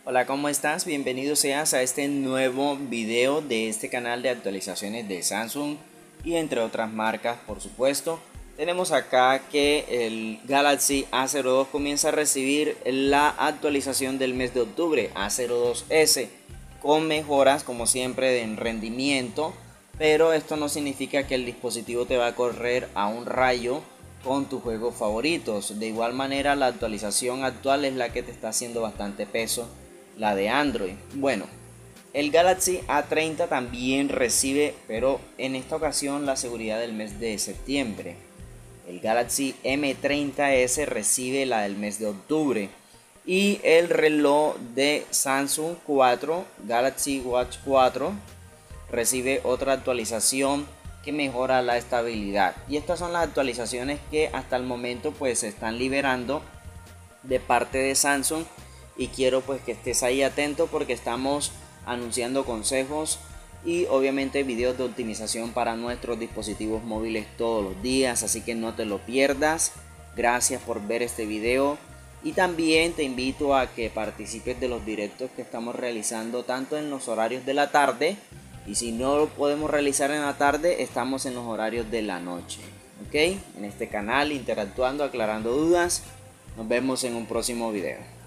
Hola, ¿cómo estás? Bienvenido seas a este nuevo video de este canal de actualizaciones de Samsung y entre otras marcas, por supuesto. Tenemos acá que el Galaxy A02 comienza a recibir la actualización del mes de octubre, A02S, con mejoras como siempre en rendimiento, pero esto no significa que el dispositivo te va a correr a un rayo con tus juegos favoritos. De igual manera, la actualización actual es la que te está haciendo bastante peso, la de Android. Bueno, el Galaxy A30 también recibe, pero en esta ocasión, la seguridad del mes de septiembre. El Galaxy M30s recibe la del mes de octubre. Y el reloj de Samsung 4, Galaxy Watch 4, recibe otra actualización que mejora la estabilidad. Y estas son las actualizaciones que hasta el momento pues se están liberando de parte de Samsung, y quiero pues que estés ahí atento porque estamos anunciando consejos y obviamente videos de optimización para nuestros dispositivos móviles todos los días, así que no te lo pierdas. Gracias por ver este video y también te invito a que participes de los directos que estamos realizando tanto en los horarios de la tarde, y si no lo podemos realizar en la tarde, estamos en los horarios de la noche, ok, en este canal interactuando, aclarando dudas. Nos vemos en un próximo video.